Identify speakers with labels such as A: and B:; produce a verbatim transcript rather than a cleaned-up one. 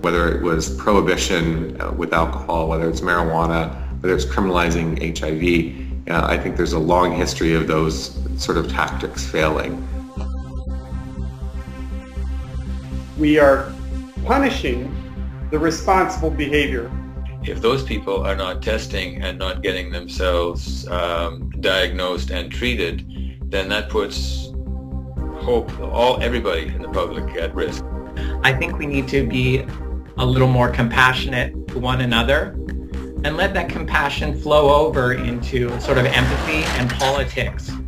A: whether it was prohibition uh, with alcohol, whether it's marijuana, whether it's criminalizing H I V. Uh, I think there's a long history of those sort of tactics failing.
B: We are punishing the responsible behavior.
C: If those people are not testing and not getting themselves um, diagnosed and treated, then that puts hope, all everybody in the public at risk.
D: I think we need to be a little more compassionate to one another and let that compassion flow over into sort of empathy and politics.